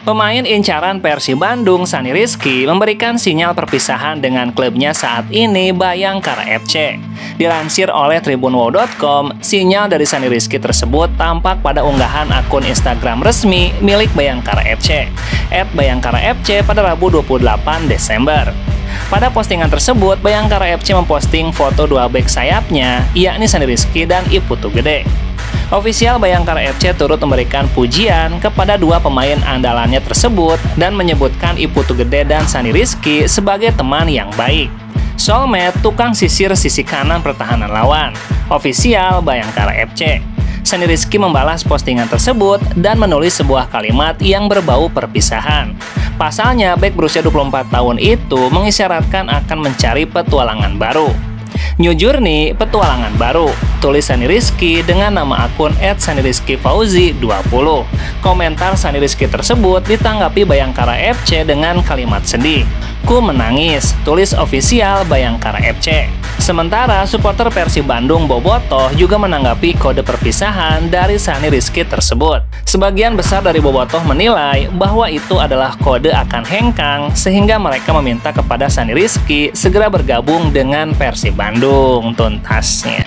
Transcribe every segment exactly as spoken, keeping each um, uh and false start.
Pemain incaran Persib Bandung, Sani Rizky, memberikan sinyal perpisahan dengan klubnya saat ini, Bayangkara F C. Dilansir oleh tribunwow titik com, sinyal dari Sani Rizky tersebut tampak pada unggahan akun Instagram resmi milik Bayangkara F C, et bayangkara f c pada Rabu dua puluh delapan Desember. Pada postingan tersebut, Bayangkara F C memposting foto dua bek sayapnya, yakni Sani Rizky dan I Putu Gede. Ofisial Bayangkara F C turut memberikan pujian kepada dua pemain andalannya tersebut dan menyebutkan I Putu Gede dan Sani Rizky sebagai teman yang baik. Soulmate, tukang sisir sisi kanan pertahanan lawan. Ofisial Bayangkara F C. Sani Rizky membalas postingan tersebut dan menulis sebuah kalimat yang berbau perpisahan. Pasalnya, bek berusia dua puluh empat tahun itu mengisyaratkan akan mencari petualangan baru. New Journey, petualangan baru, tulis Sani Rizky dengan nama akun et sani rizky fauzi dua puluh. Komentar Sani Rizky tersebut ditanggapi Bayangkara F C dengan kalimat sedih. Ku menangis, tulis ofisial Bayangkara F C. Sementara supporter Persib Bandung Bobotoh juga menanggapi kode perpisahan dari Sani Rizky tersebut. Sebagian besar dari Bobotoh menilai bahwa itu adalah kode akan hengkang, sehingga mereka meminta kepada Sani Rizky segera bergabung dengan Persib Bandung tuntasnya.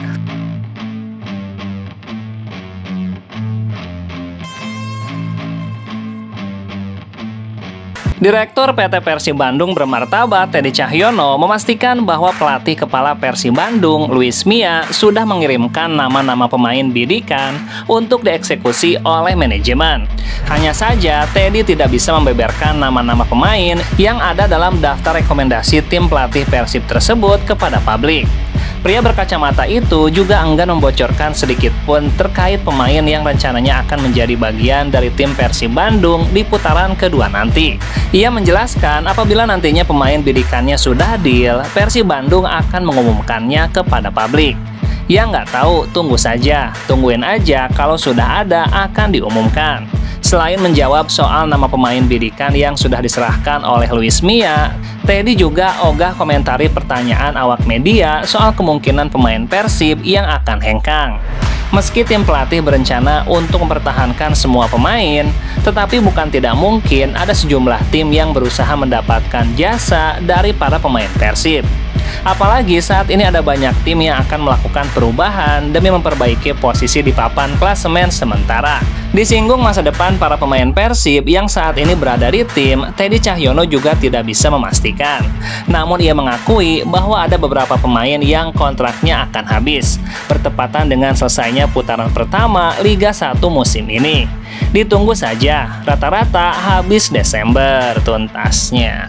Direktur P T Persib Bandung bermartabat Teddy Cahyono memastikan bahwa pelatih kepala Persib Bandung, Luis Mia, sudah mengirimkan nama-nama pemain bidikan untuk dieksekusi oleh manajemen. Hanya saja, Teddy tidak bisa membeberkan nama-nama pemain yang ada dalam daftar rekomendasi tim pelatih Persib tersebut kepada publik. Pria berkacamata itu juga enggan membocorkan sedikit pun terkait pemain yang rencananya akan menjadi bagian dari tim Persib Bandung di putaran kedua nanti. Ia menjelaskan apabila nantinya pemain bidikannya sudah deal, Persib Bandung akan mengumumkannya kepada publik. Ya nggak tahu, tunggu saja, tungguin aja, kalau sudah ada akan diumumkan. Selain menjawab soal nama pemain bidikan yang sudah diserahkan oleh Luis Mia, Teddy juga ogah komentari pertanyaan awak media soal kemungkinan pemain Persib yang akan hengkang. Meski tim pelatih berencana untuk mempertahankan semua pemain, tetapi bukan tidak mungkin ada sejumlah tim yang berusaha mendapatkan jasa dari para pemain Persib. Apalagi saat ini ada banyak tim yang akan melakukan perubahan demi memperbaiki posisi di papan klasemen sementara. Disinggung masa depan para pemain Persib yang saat ini berada di tim, Teddy Cahyono juga tidak bisa memastikan. Namun ia mengakui bahwa ada beberapa pemain yang kontraknya akan habis, bertepatan dengan selesainya putaran pertama Liga satu musim ini. Ditunggu saja, rata-rata habis Desember tuntasnya.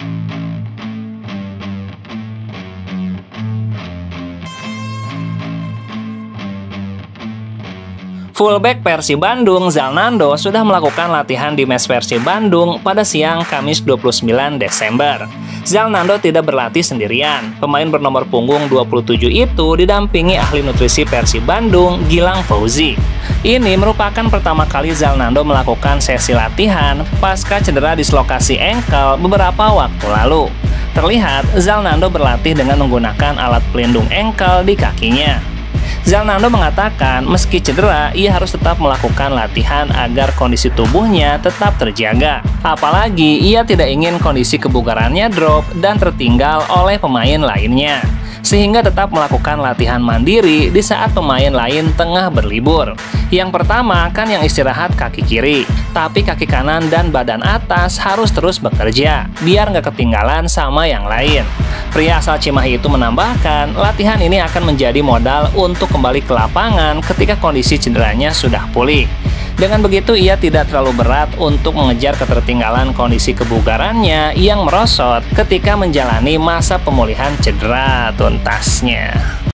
Fullback Persib Bandung, Zalnando, sudah melakukan latihan di mes Persib Bandung pada siang Kamis dua puluh sembilan Desember. Zalnando tidak berlatih sendirian. Pemain bernomor punggung dua puluh tujuh itu didampingi ahli nutrisi Persib Bandung, Gilang Fauzi. Ini merupakan pertama kali Zalnando melakukan sesi latihan pasca cedera dislokasi engkel beberapa waktu lalu. Terlihat Zalnando berlatih dengan menggunakan alat pelindung engkel di kakinya. Zalnando mengatakan meski cedera, ia harus tetap melakukan latihan agar kondisi tubuhnya tetap terjaga. Apalagi ia tidak ingin kondisi kebugarannya drop dan tertinggal oleh pemain lainnya, sehingga tetap melakukan latihan mandiri di saat pemain lain tengah berlibur. Yang pertama kan yang istirahat kaki kiri, tapi kaki kanan dan badan atas harus terus bekerja, biar nggak ketinggalan sama yang lain. Pria asal Cimahi itu menambahkan, latihan ini akan menjadi modal untuk kembali ke lapangan ketika kondisi cederanya sudah pulih. Dengan begitu, ia tidak terlalu berat untuk mengejar ketertinggalan kondisi kebugarannya yang merosot ketika menjalani masa pemulihan cedera tuntasnya.